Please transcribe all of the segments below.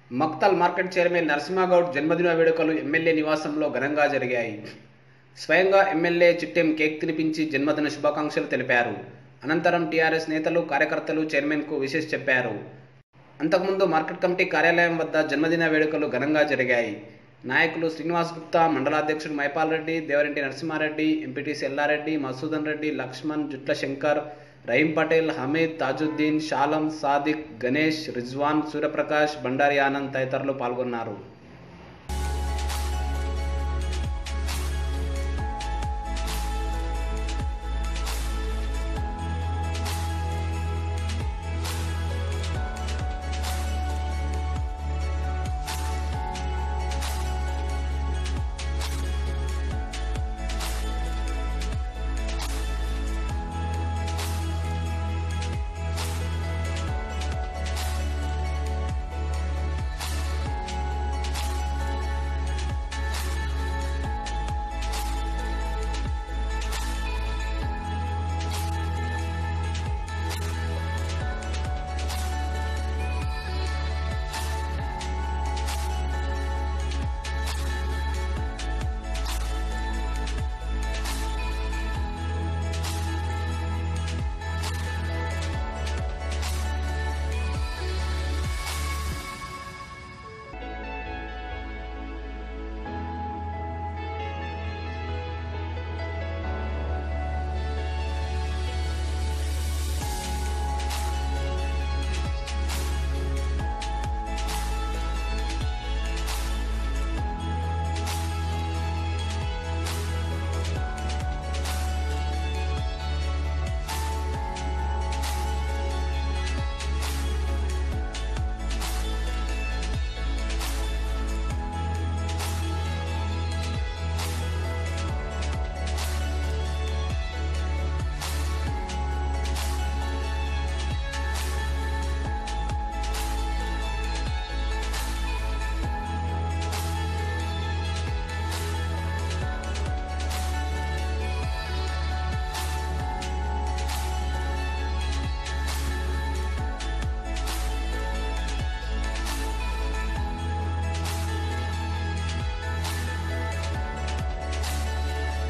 Makthal market chairman Narasimha Goud జన్మదిన వేడుకలు MLA నివాసంలో ఘనంగా జరిగాయి. స్వయంగా ఎమ్మెల్యే చిట్టెం కేక్ తినిపించి జన్మదిన శుభాకాంక్షలు తెలిపారు. అనంతరం టీఆర్ఎస్ నేతలు, కార్యకర్తలు చైర్మన్కు విషెస్ చెప్పారు. అంతకుముందు మార్కెట్ కమిటీ కార్యాలయం వద్ద జన్మదిన వేడుకలు ఘనంగా జరిగాయి. నాయకులు శ్రీనివాస్ గుప్తా, మండలాధ్యక్షుడు మైపాల్ రెడ్డి, దేవరెడ్డి నరసింహారెడ్డి, ఎంపీటీసీ ఎల్లారెడ్డి, మసూదన్ రెడ్డి, లక్ష్మణ్, జుట్ల శంకర్, రహీం పటేల్, హమీద్, తాజుద్దీన్, షాలం, సాదిక్, గణేష్, రిజ్వాన్, సూర్యప్రకాష్, బండారి ఆనంద్ తదితరులు పాల్గొన్నారు.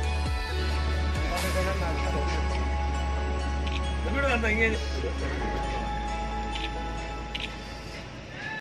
Tapi udah nantangin.